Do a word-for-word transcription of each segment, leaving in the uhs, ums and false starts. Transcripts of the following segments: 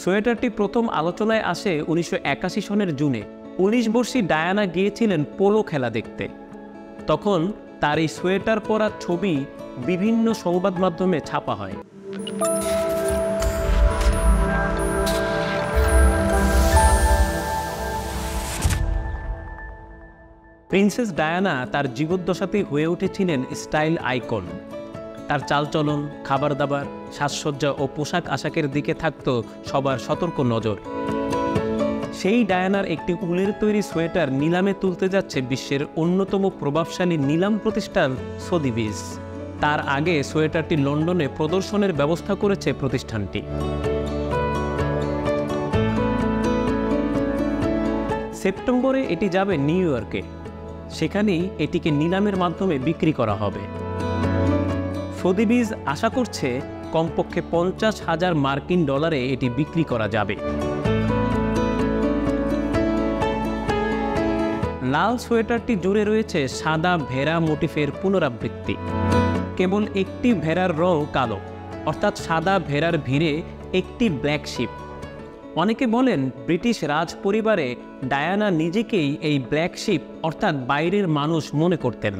সোয়েটারটি প্রথম আলোচনায় আসে উনিশশো একাশি সনের জুনে। উনিশ বর্ষী ডায়ানা গিয়েছিলেন পোলো খেলা দেখতে। তখন তার এই সোয়েটার পরা ছবি বিভিন্ন সংবাদ মাধ্যমে ছাপা হয়। প্রিন্সেস ডায়ানা তার জীবদ্দশাতেই হয়ে উঠেছিলেন স্টাইল আইকন। তার চালচলন, খাবার দাবার, সাজসজ্জা ও পোশাক আশাকের দিকে থাকত সবার সতর্ক নজর। সেই ডায়ানার একটি উলের তৈরি সোয়েটার নিলামে তুলতে যাচ্ছে বিশ্বের অন্যতম প্রভাবশালী নিলাম প্রতিষ্ঠান সোদিবিজ। তার আগে সোয়েটারটি লন্ডনে প্রদর্শনের ব্যবস্থা করেছে প্রতিষ্ঠানটি। সেপ্টেম্বরে এটি যাবে নিউ ইয়র্কে। সেখানেই এটিকে নিলামের মাধ্যমে বিক্রি করা হবে। সোদিবিজ আশা করছে কমপক্ষে পঞ্চাশ হাজার মার্কিন ডলারে এটি বিক্রি করা যাবে। লাল সোয়েটারটি জুড়ে রয়েছে সাদা ভেড়া মোটিফের পুনরাবৃত্তি। কেবল একটি ভেড়ার রং কালো, অর্থাৎ সাদা ভেড়ার ভিড়ে একটি ব্ল্যাক শিপ। অনেকে বলেন ব্রিটিশ রাজ পরিবারে ডায়ানা নিজেকেই এই ব্ল্যাক শিপ অর্থাৎ বাইরের মানুষ মনে করতেন।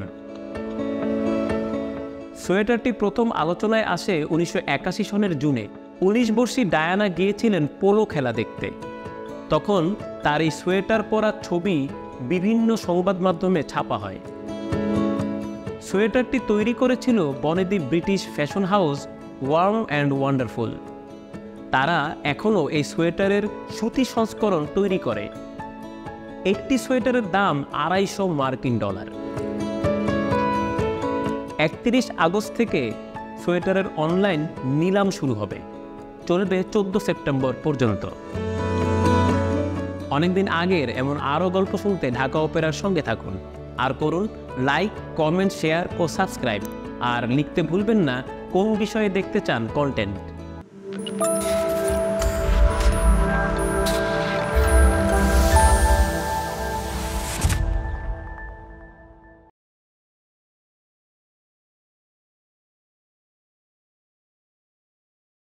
সোয়েটারটি প্রথম আলোচনায় আসে উনিশশো একাশি সনের জুনে। উনিশ বর্ষী ডায়ানা গিয়েছিলেন পোলো খেলা দেখতে। তখন তার এই সোয়েটার পরা ছবি বিভিন্ন সংবাদ মাধ্যমে ছাপা হয়। সোয়েটারটি তৈরি করেছিল বনেদি British fashion house warm and wonderful. তারা এখনও এই সোয়েটারের সুতি সংস্করণ তৈরি করে। একটি সোয়েটারের দাম আড়াইশো মার্কিন ডলার। একত্রিশ আগস্ট থেকে সোয়েটারের অনলাইন নিলাম শুরু হবে, চলবে চোদ্দ সেপ্টেম্বর পর্যন্ত। অনেকদিন আগের এমন আরও গল্প শুনতে ঢাকা অপেরার সঙ্গে থাকুন। আর করুন লাইক, কমেন্ট, শেয়ার ও সাবস্ক্রাইব। আর লিখতে ভুলবেন না কোন বিষয়ে দেখতে চান কন্টেন্ট।